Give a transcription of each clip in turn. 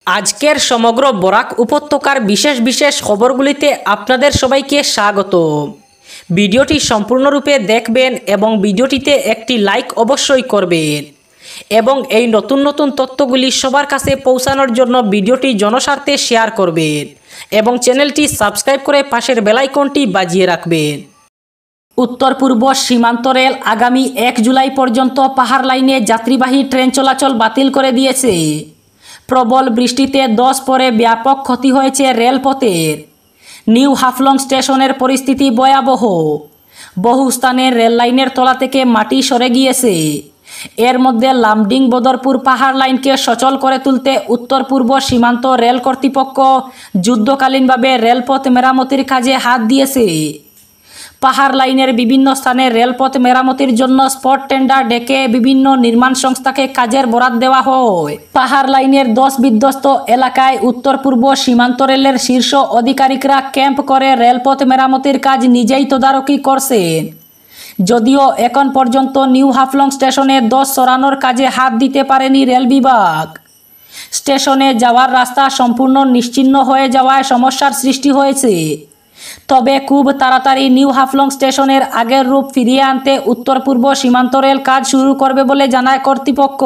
আজকের সমগ্র বরাক উপত্যকার বিশেষ বিশেষ খবরগুলিতে আপনাদের সবাইকে স্বাগত। ভিডিওটি সম্পূর্ণরূপে দেখবেন এবং ভিডিওটিতে একটি লাইক অবশ্যই করবেন এবং এই নতুন নতুন তথ্যগুলি সবার কাছে পৌঁছানোর জন্য ভিডিওটি জনস্বার্থে শেয়ার করবেন এবং চ্যানেলটি সাবস্ক্রাইব করে পাশের বেল আইকনটি বাজিয়ে রাখবেন। উত্তর পূর্ব সীমান্ত রেল আগামী 1 জুলাই পর্যন্ত পাহাড় লাইনে যাত্রীবাহী ট্রেন চলাচল বাতিল করে দিয়েছে। প্রবল বৃষ্টিতে 10 পরে ব্যাপক ক্ষতি হয়েছে রেলপথের। নিউ হাফলং স্টেশনের পরিস্থিতি ভয়াবহ। বহু স্থানে রেল লাইনের তলা থেকে মাটি সরে গিয়েছে। এর মধ্যে লামডিং বদরপুর পাহাড় লাইনকে সচল করে তুলতে উত্তর পূর্ব সীমান্ত রেল কর্তৃপক্ষ যুদ্ধকালীনভাবে রেলপথ মেরামতির কাজে হাত দিয়েছে। পাহাড় লাইনের বিভিন্ন স্থানে রেলপথ মেরামতির জন্য স্পট টেন্ডার ডেকে বিভিন্ন নির্মাণ সংস্থাকে কাজের বরাত দেওয়া হয়। পাহাড় লাইনের 10 বিধ্বস্ত এলাকায় উত্তর পূর্ব সীমান্ত রেলের শীর্ষ আধিকারিকরা ক্যাম্প করে রেলপথ মেরামতির কাজ নিজেই তদারকি করছেন। যদিও এখন পর্যন্ত নিউ হাফলং স্টেশনে 10 সরানোর কাজে হাত দিতে পারেনি রেল বিভাগ। স্টেশনে যাওয়ার রাস্তা সম্পূর্ণ নিশ্চিহ্ন হয়ে যাওয়ায় সমস্যার সৃষ্টি হয়েছে। তবে খুব তাড়াতাড়ি নিউ হাফলং স্টেশনের আগের রূপ ফিরিয়ে আনতে উত্তর পূর্ব সীমান্ত রেল কাজ শুরু করবে বলে জানায় কর্তৃপক্ষ।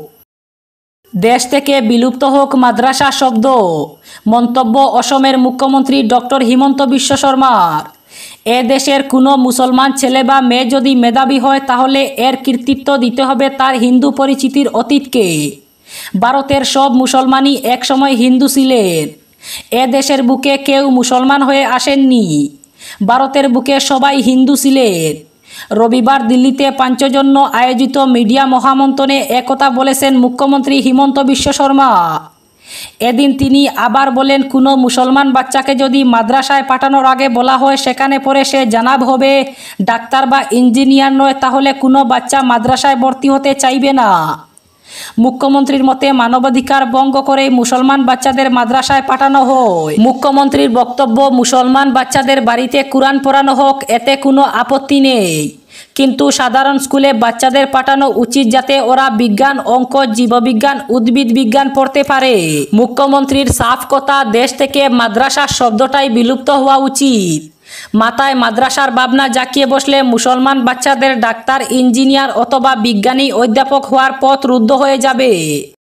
দেশ থেকে বিলুপ্ত হোক মাদ্রাসা শব্দ, মন্তব্য অসমের মুখ্যমন্ত্রী ডক্টর হিমন্ত বিশ্ব শর্মার। এ দেশের কোনো মুসলমান ছেলে বা মেয়ে যদি মেধাবী হয় তাহলে এর কৃতিত্ব দিতে হবে তার হিন্দু পরিচিতির অতীতকে। ভারতের সব মুসলমানই একসময় হিন্দু ছিলেন। এ দেশের বুকে কেউ মুসলমান হয়ে আসেননি। ভারতের বুকে সবাই হিন্দু ছিলেন। রবিবার দিল্লিতে পাঞ্চজন্য আয়োজিত মিডিয়া মহামন্থনে একথা বলেছেন মুখ্যমন্ত্রী হিমন্ত বিশ্ব শর্মা। এদিন তিনি আবার বলেন, কোনো মুসলমান বাচ্চাকে যদি মাদ্রাসায় পাঠানোর আগে বলা হয় সেখানে পড়ে সে জানাব হবে, ডাক্তার বা ইঞ্জিনিয়ার নয়, তাহলে কোনো বাচ্চা মাদ্রাসায় ভর্তি হতে চাইবে না। মুখ্যমন্ত্রীর মতে মানবাধিকার ভঙ্গ করে মুসলমান বাচ্চাদের মাদ্রাসায় পাঠানো হয়। মুখ্যমন্ত্রীর বক্তব্য, মুসলমান বাচ্চাদের বাড়িতে কোরআন পড়ানো হোক, এতে কোনো আপত্তি নেই, কিন্তু সাধারণ স্কুলে বাচ্চাদের পাঠানো উচিত যাতে ওরা বিজ্ঞান, অঙ্ক, জীববিজ্ঞান, উদ্ভিদ বিজ্ঞান পড়তে পারে। মুখ্যমন্ত্রীর সাফ কথা, দেশ থেকে মাদ্রাসা শব্দটাই বিলুপ্ত হওয়া উচিত। মাথায় মাদ্রাসার ভাবনা জাকিয়ে বসলে মুসলমান বাচ্চাদের ডাক্তার, ইঞ্জিনিয়ার অথবা বিজ্ঞানী, অধ্যাপক হওয়ার পথ রুদ্ধ হয়ে যাবে।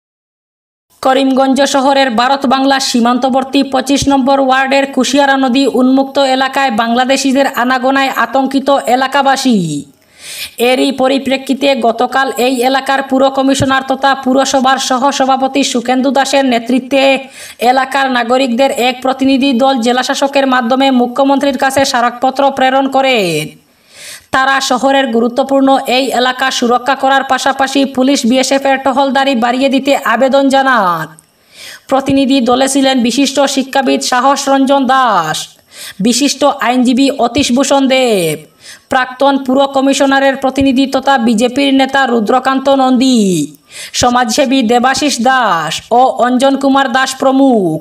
করিমগঞ্জ শহরের ভারত বাংলা সীমান্তবর্তী 25 নম্বর ওয়ার্ডের কুশিয়ারা নদী উন্মুক্ত এলাকায় বাংলাদেশিদের আনাগোনায় আতঙ্কিত এলাকাবাসী। এরই পরিপ্রেক্ষিতে গতকাল এই এলাকার পুর কমিশনার তথা পুরসভার সহসভাপতি সুখেন্দু দাসের নেতৃত্বে এলাকার নাগরিকদের এক প্রতিনিধি দল জেলাশাসকের মাধ্যমে মুখ্যমন্ত্রীর কাছে স্মারকপত্র প্রেরণ করেন। তারা শহরের গুরুত্বপূর্ণ এই এলাকা সুরক্ষা করার পাশাপাশি পুলিশ বিএসএফের টহলদারি বাড়িয়ে দিতে আবেদন জানান। প্রতিনিধি দলে ছিলেন বিশিষ্ট শিক্ষাবিদ সাহস রঞ্জন দাস, বিশিষ্ট আইনজীবী অতীশ ভূষণ দেব, প্রাক্তন পুর কমিশনারের প্রতিনিধি তথা বিজেপির নেতা রুদ্রকান্ত নন্দী, সমাজসেবী দেবাশিস দাস ও অঞ্জন কুমার দাস প্রমুখ।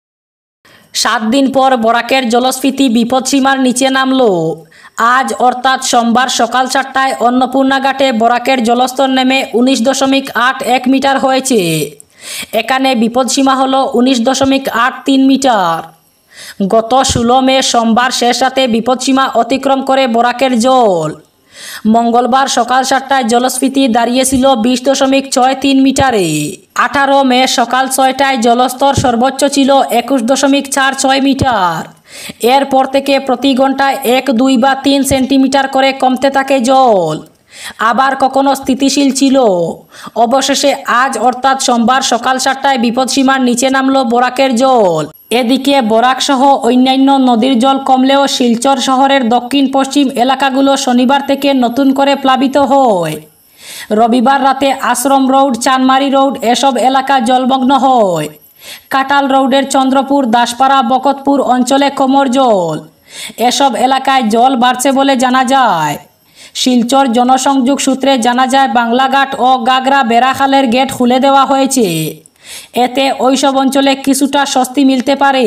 7 দিন পর বরাকের জলস্ফীতি বিপদসীমার নিচে নামল। আজ অর্থাৎ সোমবার সকাল 4টায় অন্নপূর্ণা ঘাটে বরাকের জলস্তর নেমে 19.81 মিটার হয়েছে। এখানে বিপদসীমা হল 19.83 মিটার। গত 16 মে সোমবার শেষ রাতে বিপদসীমা অতিক্রম করে বরাকের জল। মঙ্গলবার সকাল 7টায় জলস্ফীতি দাঁড়িয়েছিল 20.63 মিটারে। 18 মে সকাল 6টায় জলস্তর সর্বোচ্চ ছিল 21.46 মিটার। এরপর থেকে প্রতি ঘন্টায় 1, 2 বা 3 সেন্টিমিটার করে কমতে থাকে জল, আবার কখনো স্থিতিশীল ছিল। অবশেষে আজ অর্থাৎ সোমবার সকাল 7টায় বিপদসীমার নিচে নামল বরাকের জল। এদিকে বরাক সহ অন্যান্য নদীর জল কমলেও শিলচর শহরের দক্ষিণ পশ্চিম এলাকাগুলো শনিবার থেকে নতুন করে প্লাবিত হয়। রবিবার রাতে আশ্রম রোড, চানমারি রোড এসব এলাকা জলমগ্ন হয়। কাটাল রোডের চন্দ্রপুর, দাসপাড়া, বকতপুর অঞ্চলে কোমর জল। এসব এলাকায় জল বাড়ছে বলে জানা যায়। শিলচর জনসংযোগ সূত্রে জানা যায়, বাংলাঘাট ও গাগরা বেড়াখালের গেট খুলে দেওয়া হয়েছে। এতে ওইসব অঞ্চলে কিছুটা স্বস্তি মিলতে পারে।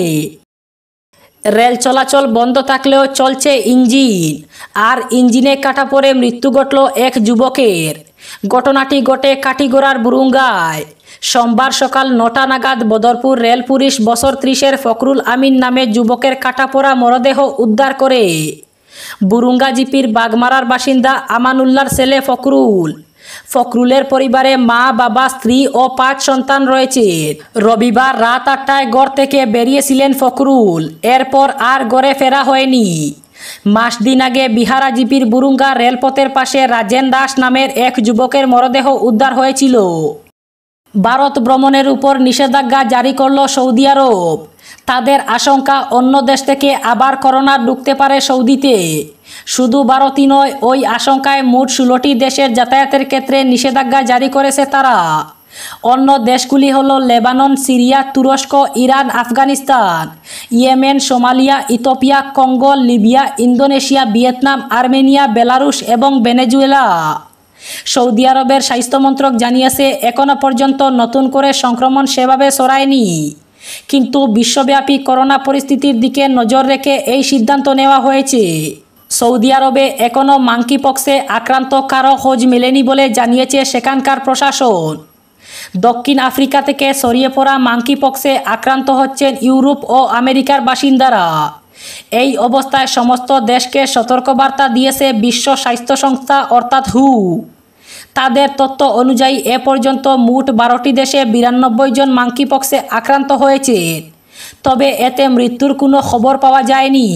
রেল চলাচল বন্ধ থাকলেও চলছে ইঞ্জিন, আর ইঞ্জিনে কাটা পড়ে মৃত্যু ঘটল এক যুবকের। ঘটনাটি ঘটে কাটিগড়ার বুরুঙ্গায়। সোমবার সকাল 9টা নাগাদ বদরপুর রেল পুলিশ বছর 30-এর ফখরুল আমিন নামে যুবকের কাটাপোড়া মরদেহ উদ্ধার করে। বুরুঙ্গা জিপির বাগমারার বাসিন্দা আমানুল্লাহর ছেলে ফখরুল। ফখরুলের পরিবারে মা, বাবা, স্ত্রী ও 5 সন্তান রয়েছে। রবিবার রাত 8টায় ঘর থেকে বেরিয়েছিলেন ফখরুল। এরপর আর ঘরে ফেরা হয়নি। মাস দিন আগে বিহারা জিপির বুরুঙ্গা রেলপথের পাশে রাজেন দাস নামের এক যুবকের মরদেহ উদ্ধার হয়েছিল। ভারত ভ্রমণের উপর নিষেধাজ্ঞা জারি করল সৌদি আরব। তাদের আশঙ্কা অন্য দেশ থেকে আবার করোনা ঢুকতে পারে সৌদিতে। শুধু ভারতই নয়, ওই আশঙ্কায় মোট 16টি দেশের যাতায়াতের ক্ষেত্রে নিষেধাজ্ঞা জারি করেছে তারা। অন্য দেশগুলি হলো লেবানন, সিরিয়া, তুরস্ক, Iran, Afghanistan, Yemen, Somalia, Ethiopia, Congo, Libya, Indonesia, Vietnam, Armenia, Belarus এবং ভেনেজুয়েলা। সৌদি আরবের স্বাস্থ্য মন্ত্রক জানিয়েছে এখনো পর্যন্ত নতুন করে সংক্রমণ সেভাবে ছড়ায়নি, কিন্তু বিশ্বব্যাপী করোনা পরিস্থিতির দিকে নজর রেখে এই সিদ্ধান্ত নেওয়া হয়েছে। সৌদি আরবে এখনও মাঙ্কি পক্সে আক্রান্ত কারো খোঁজ মেলেনি বলে জানিয়েছে সেখানকার প্রশাসন। দক্ষিণ আফ্রিকা থেকে ছড়িয়ে পড়া মাঙ্কি পক্সে আক্রান্ত হচ্ছেন ইউরোপ ও আমেরিকার বাসিন্দারা। এই অবস্থায় সমস্ত দেশকে সতর্কবার্তা দিয়েছে বিশ্ব স্বাস্থ্য সংস্থা অর্থাৎ হু। তাদের তথ্য অনুযায়ী এ পর্যন্ত মোট 12টি দেশে 92 জন মাঙ্কি পক্সে আক্রান্ত হয়েছে, তবে এতে মৃত্যুর কোনো খবর পাওয়া যায়নি।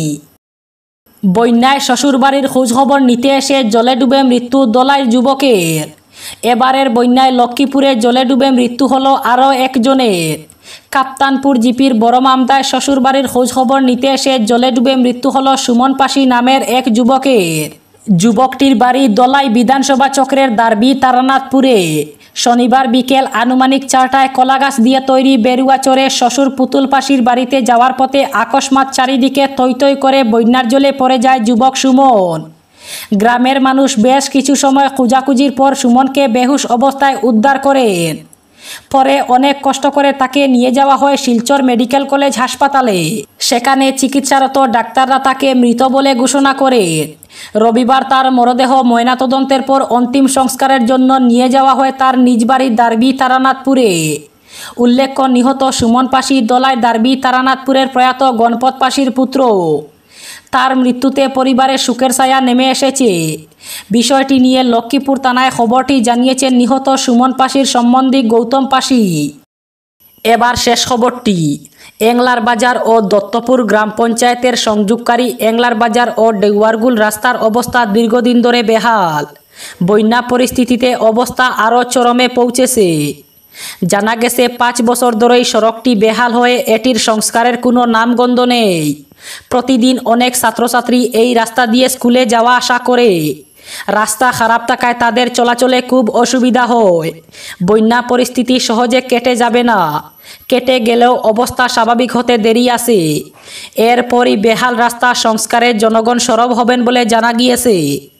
বন্যায় শ্বশুরবাড়ির খোঁজখবর নিতে এসে জলে ডুবে মৃত্যু দোলাই যুবকের। এবারের বন্যায় লক্ষ্মীপুরে জলে ডুবে মৃত্যু হলো আরও একজনের। কাপ্তানপুর জিপির বড় মামদায় শ্বশুরবাড়ির খোঁজখবর নিতে এসে জলে ডুবে মৃত্যু হলো সুমন পাশি নামের এক যুবকের। যুবকটির বাড়ি দলাই বিধানসভা চক্রের দারবি তারানাথপুরে। শনিবার বিকেল আনুমানিক 4টায় কলাগাছ দিয়ে তৈরি বেরুয়া চরে শ্বশুর পুতুল পাশির বাড়িতে যাওয়ার পথে আকস্মাৎ চারিদিকে থই থই করে বন্যার জলে পড়ে যায় যুবক সুমন। গ্রামের মানুষ বেশ কিছু সময় খোঁজাখুঁজির পর সুমনকে বেহুশ অবস্থায় উদ্ধার করেন। পরে অনেক কষ্ট করে তাকে নিয়ে যাওয়া হয় শিলচর মেডিকেল কলেজ হাসপাতালে। সেখানে চিকিৎসারত ডাক্তাররা তাকে মৃত বলে ঘোষণা করেন। রবিবার তার মরদেহ ময়নাতদন্তের পর অন্তিম সংস্কারের জন্য নিয়ে যাওয়া হয় তার নিজ বাড়ি দারবি তারানাথপুরে। উল্লেখ্য, নিহত সুমন পাশি দলাই দারবি তারানাথপুরের প্রয়াত গণপত পাশির পুত্র। তার মৃত্যুতে পরিবারে শোকের ছায়া নেমে এসেছে। বিষয়টি নিয়ে লক্ষ্মীপুর থানায় খবরটি জানিয়েছেন নিহত সুমন পাশির সম্বন্ধী গৌতম পাশি। এবার শেষ খবরটি। এংলার বাজার ও দত্তপুর গ্রাম পঞ্চায়েতের সংযোগকারী এংলার বাজার ও ডেউয়ারগুল রাস্তার অবস্থা দীর্ঘদিন ধরে বেহাল। বন্যা পরিস্থিতিতে অবস্থা আরও চরমে পৌঁছেছে। জানা গেছে 5 বছর ধরেই সড়কটি বেহাল হয়ে এটির সংস্কারের কোনো নামগন্ধ নেই। প্রতিদিন অনেক ছাত্রছাত্রী এই রাস্তা দিয়ে স্কুলে যাওয়া আসা করে। রাস্তা খারাপ থাকায় তাদের চলাচলে খুব অসুবিধা হয়। বন্যা পরিস্থিতি সহজে কেটে যাবে না, কেটে গেলেও অবস্থা স্বাভাবিক হতে দেরি আছে। এরপরই বেহাল রাস্তা সংস্কারে জনগণ সরব হবেন বলে জানা গিয়েছে।